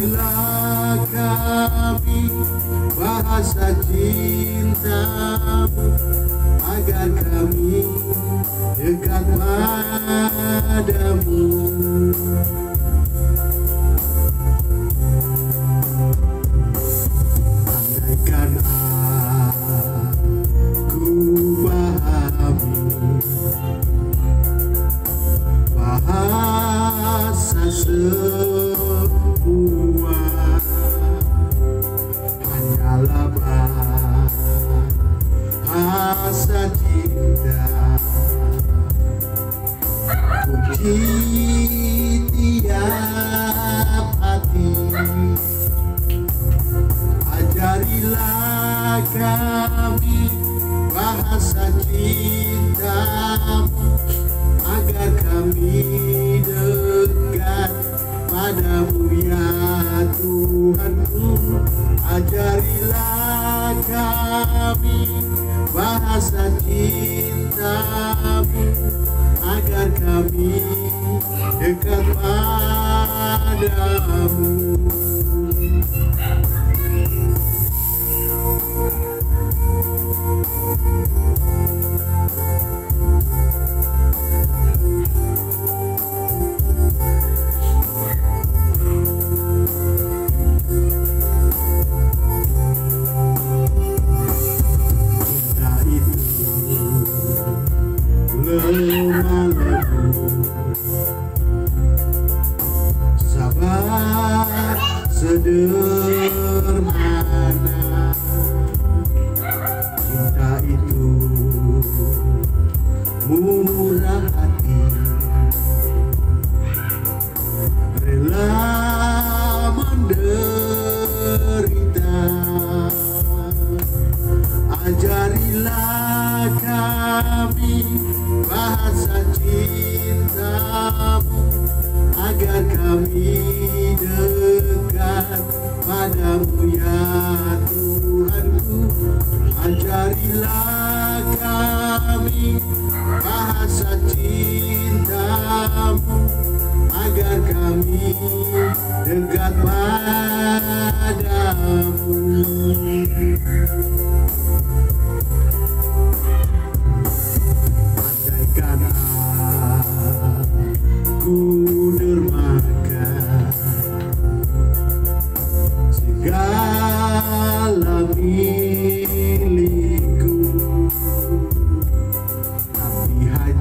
Ajarilah kami bahasa cinta-Mu, agar kami dekat padamu. Andaikan aku pahami bahasa semua, hanyalah bahasa cinta. Puji tiap hati, ajarilah kami bahasa cinta-Mu, agar kami dekat padamu ya Tuhanku. Ajarilah kami bahasa cinta-Mu, agar kami dekat padamu. Lemah lembut, sabar sederhana. Cinta itu murah hati, rela menderita. Ajarilah kami bahasa cinta-Mu, agar kami dekat padamu ya Tuhanku. Ajarilah kami bahasa cinta-Mu, agar kami dekat padamu. Aku dermaga segala milikku, tapi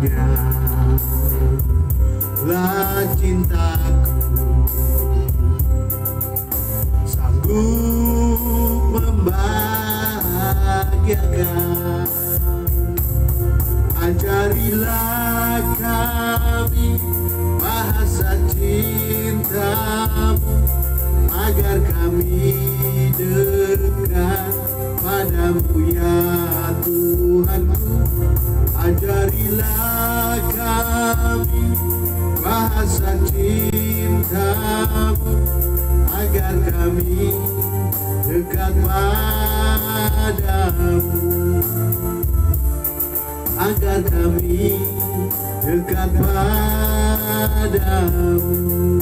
hanyalah cintaku sanggup membahagiakan. Ajarilah kami bahasa cinta-Mu, agar kami dekat padamu ya Tuhanku. Ajarilah kami bahasa cinta-Mu, agar kami dekat padamu, agar kami dekat padamu.